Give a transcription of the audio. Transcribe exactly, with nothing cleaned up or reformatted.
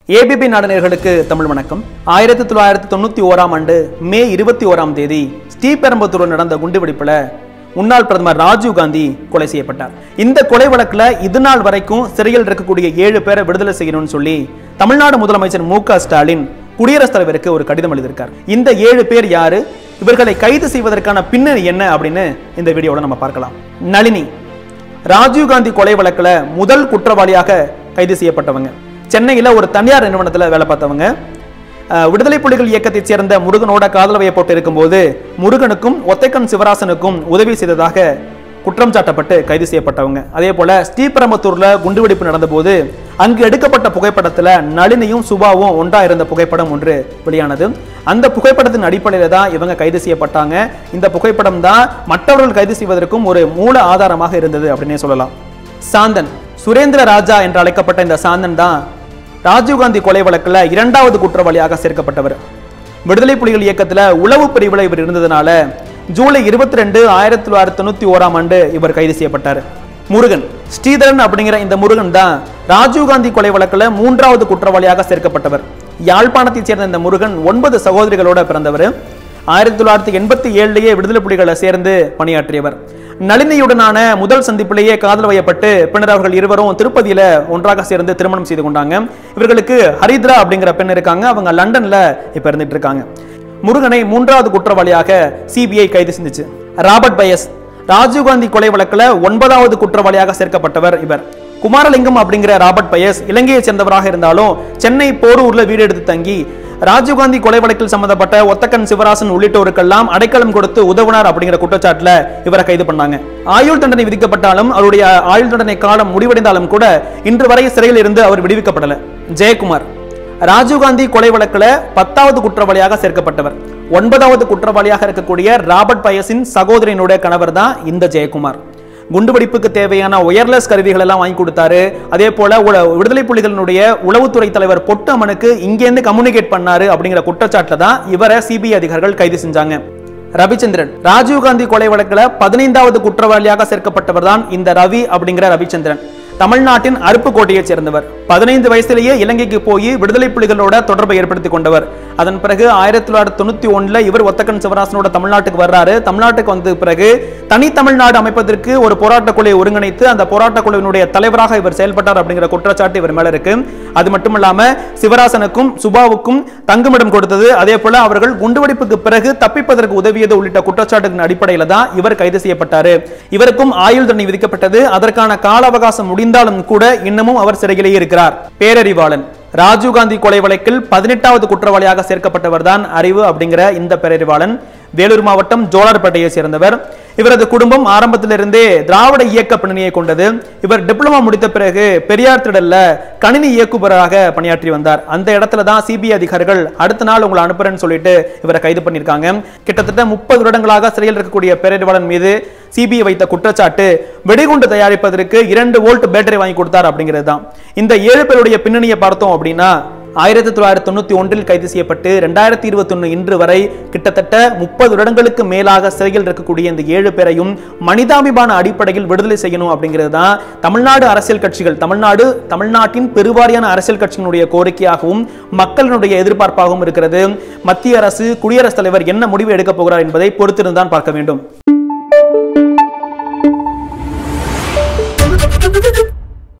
A B P நாடனர்களுக்கு Tamil வணக்கம். ஆயிரத்தி தொள்ளாயிரத்தி தொண்ணூத்தி ஓராம் ஆண்டு மே இருபத்தி ஓராம் தேதி ஸ்ரீபெரும்புதூரில் நடந்த குண்டுவெடிப்புல முன்னாள் பிரதமர் ராஜீவ் காந்தி கொலை செய்யப்பட்டார். இந்த கொலை வழக்குல இது நாள் வரைக்கும் சிறையில் இருக்கக்கூடிய ஏழு பேரை விடுதலை செய்யணும்னு சொல்லி தமிழ்நாடு முதலமைச்சர் மு க ஸ்டாலின் குடியரசுத் தலைவருக்கு ஒரு கடிதம் எழுதியிருக்கார். இந்த ஏழு பேர் யாரு, இவர்களை கைது செய்வதற்கான பின்னணி என்ன அப்படின்னு இந்த வீடியோல நம்ம பார்க்கலாம். நளினி ராஜீவ் காந்தி கொலை வழக்குல முதல் குற்றவாளியாக கைது செய்யப்பட்டவங்க. சென்னையில ஒரு தனியார் நிறுவனத்தில் வேலை பார்த்தவங்க. விடுதலை புலிகள் இயக்கத்தைச் சேர்ந்த முருகனோட காதல் வயப்பட்டு இருக்கும்போது முருகனுக்கும் ஒத்தைக்கன் சிவராசனுக்கும் உதவி செய்ததாக குற்றம் சாட்டப்பட்டு கைது செய்யப்பட்டவங்க. அதே போல ஸ்ரீபெரும்புதூர்ல குண்டுவெடிப்பு நடந்த போது அங்கு எடுக்கப்பட்ட புகைப்படத்துல நளினியும் சுபாவும் ஒன்றா இருந்த புகைப்படம் ஒன்று வெளியானது. அந்த புகைப்படத்தின் அடிப்படையில தான் இவங்க கைது செய்யப்பட்டாங்க. இந்த புகைப்படம் தான் மற்றவர்கள் கைது செய்வதற்கும் ஒரு மூல ஆதாரமாக இருந்தது அப்படின்னே சொல்லலாம். சாந்தன் சுரேந்திரராஜா என்று அழைக்கப்பட்ட இந்த சாந்தன் தான் ராஜீவ்காந்தி கொலை வழக்குல இரண்டாவது குற்றவாளியாக சேர்க்கப்பட்டவர். விடுதலை புலிகள் இயக்கத்துல உளவு பிரிவில் இவர் இருந்ததுனால ஜூலை இருபத்தி ரெண்டு ஆயிரத்தி தொள்ளாயிரத்தி தொண்ணூத்தி ஓராம் ஆண்டு இவர் கைது செய்யப்பட்டார். முருகன் ஸ்ரீதரன் அப்படிங்கிற இந்த முருகன் தான் ராஜீவ்காந்தி கொலை வழக்குல மூன்றாவது குற்றவாளியாக சேர்க்கப்பட்டவர். யாழ்ப்பாணத்தைச் சேர்ந்த இந்த முருகன் ஒன்பது சகோதரிகளோட பிறந்தவர். ஆயிரத்தி தொள்ளாயிரத்தி எண்பத்தி ஏழுலயே விடுதலை புலிகளை சேர்ந்து பணியாற்றியவர். நளினியுடனான முதல் சந்திப்பிலேயே காதல் வயப்பட்டு பின்னர் அவர்கள் இருவரும் திருப்பதியில ஒன்றாக சேர்ந்து திருமணம் செய்து கொண்டாங்க. இவர்களுக்கு ஹரித்ரா அப்படிங்கிற பெண் இருக்காங்க. அவங்க லண்டன்ல இப்ப இருந்துட்டு இருக்காங்க. முருகனை மூன்றாவது குற்றவாளியாக சிபிஐ கைது செஞ்சுச்சு. ராபர்ட் பயஸ் ராஜீவ்காந்தி கொலை வழக்குல ஒன்பதாவது குற்றவாளியாக சேர்க்கப்பட்டவர் இவர். குமாரலிங்கம் அப்படிங்கிற ராபர்ட் பயஸ் இலங்கையை சேர்ந்தவராக இருந்தாலும் சென்னை போரூர்ல வீடு எடுத்து தங்கி ராஜீவ்காந்தி கொலை வழக்கில் சம்பந்தப்பட்ட ஒத்தக்கன் சிவராசன் உள்ளிட்டோருக்கெல்லாம் அடைக்கலம் கொடுத்து உதவினார் அப்படிங்கிற குற்றச்சாட்டுல இவரை கைது பண்ணாங்க. ஆயுள் தண்டனை விதிக்கப்பட்டாலும் அவருடைய ஆயுள் தண்டனை காலம் முடிவடைந்தாலும் கூட இன்று வரை சிறையில் இருந்து அவர் விடுவிக்கப்படல. ஜெயக்குமார் ராஜீவ்காந்தி கொலை வழக்குல பத்தாவது குற்றவாளியாக சேர்க்கப்பட்டவர். ஒன்பதாவது குற்றவாளியாக இருக்கக்கூடிய ராபர்ட் பயஸின் சகோதரனுடைய கணவர் தான் இந்த ஜெயக்குமார். குண்டுவெடிப்புக்கு தேவையான ஒயர்லெஸ் கருவிகள் எல்லாம் வாங்கி கொடுத்தாரு. அதே போல விடுதலை புலிகளினுடைய உளவுத்துறை தலைவர் பொட்டமனுக்கு இங்கேருந்து கம்யூனிகேட் பண்ணாரு அப்படிங்கிற குற்றச்சாட்டுல தான் இவரை சிபிஐ அதிகாரிகள் கைது செஞ்சாங்க. ரவிச்சந்திரன் ராஜீவ்காந்தி கொலை வழக்குல பதினைந்தாவது குற்றவாளியாக சேர்க்கப்பட்டவர் தான் இந்த ரவி அப்படிங்கிற ரவிச்சந்திரன். தமிழ்நாட்டின் அருப்புக்கோட்டையை சேர்ந்தவர். பதினைந்து வயசுலேயே இலங்கைக்கு போய் விடுதலை புலிகளோட தொடர்பை ஏற்படுத்திக் கொண்டவர். அதன் பிறகு ஆயிரத்தி தொள்ளாயிரத்தி தொண்ணூத்தி ஒண்ணுல இவர் ஒத்தக்கன் சிவராசனோட தமிழ்நாட்டுக்கு வர்றாரு. தமிழ்நாட்டுக்கு வந்த பிறகு தனி தமிழ்நாடு அமைப்பதற்கு ஒரு போராட்ட குழுவை ஒருங்கிணைத்து அந்த போராட்ட குழுவினுடைய தலைவராக இவர் செயல்பட்டார் அப்படிங்கிற குற்றச்சாட்டு இவர் மேல இருக்கு. அது மட்டும் இல்லாம சிவராசனுக்கும் சுபாவுக்கும் தங்குமிடம் கொடுத்தது, அதே போல அவர்கள் குண்டுவெடிப்புக்கு பிறகு தப்பிப்பதற்கு உதவியது உள்ளிட்ட குற்றச்சாட்டின் அடிப்படையில தான் இவர் கைது செய்யப்பட்டாரு. இவருக்கும் ஆயுள் தண்டனை விதிக்கப்பட்டது. அதற்கான கால அவகாசம் முடிந்தாலும் கூட இன்னமும் அவர் சிறையிலேயே இருக்கிறார். பேரறிவாளன் ராஜீவ்காந்தி கொலை வழக்கில் பதினெட்டாவது குற்றவாளியாக சேர்க்கப்பட்டவர் தான் அறிவு அப்படிங்கிற இந்த பேரறிவாளன். வேலூர் மாவட்டம் ஜோலார்பேட்டையை சேர்ந்தவர். இவரது குடும்பம் ஆரம்பத்திலிருந்தே திராவிட இயக்க பின்னணியை கொண்டது. இவர் டிப்ளமா முடித்த பிறகு பெரியார் திடல்ல கணினி இயக்குபவராக பணியாற்றி வந்தார். அந்த இடத்துல தான் சிபிஐ அதிகாரிகள் அடுத்த நாள் உங்களை அனுப்புறேன்னு சொல்லிட்டு இவரை கைது பண்ணியிருக்காங்க. கிட்டத்தட்ட முப்பது வருடங்களாக சிறையில் இருக்கக்கூடிய பேரறிவாளன் மீது சிபிஐ வைத்த குற்றச்சாட்டு வெடிகுண்டு தயாரிப்பதற்கு இரண்டு வோல்ட் பேட்டரி வாங்கி கொடுத்தார் அப்படிங்கிறது தான். இந்த ஏழு பேருடைய பின்னணியை பார்த்தோம் அப்படின்னா ஆயிரத்தி தொள்ளாயிரத்தி தொண்ணூத்தி ஒன்றில் கைது செய்யப்பட்டு இரண்டாயிரத்தி இருபத்தி ஒன்னு இன்று வரை கிட்டத்தட்ட முப்பது வருடங்களுக்கு மேலாக சிறையில் இருக்கக்கூடிய இந்த ஏழு பேரையும் மனிதாபிமான அடிப்படையில் விடுதலை செய்யணும் அப்படிங்கிறது தான் தமிழ்நாடு அரசியல் கட்சிகள் தமிழ்நாடு தமிழ்நாட்டின் பெருவாரியான அரசியல் கட்சிகளுடைய கோரிக்கையாகவும் மக்களினுடைய எதிர்பார்ப்பாகவும் இருக்கிறது. மத்திய அரசு குடியரசுத் தலைவர் என்ன முடிவு எடுக்க போகிறார் என்பதை பொறுத்திருந்தான் பார்க்க வேண்டும்.